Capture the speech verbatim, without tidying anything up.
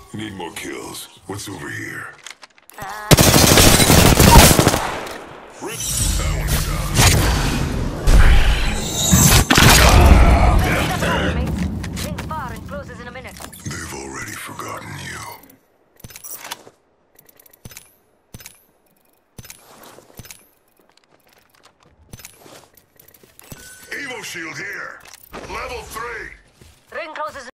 Need more kills. What's over here? Rip. That one's done. Ring's far and closes in a minute. They've already forgotten you. Evo shield here. Level three. Ring closes.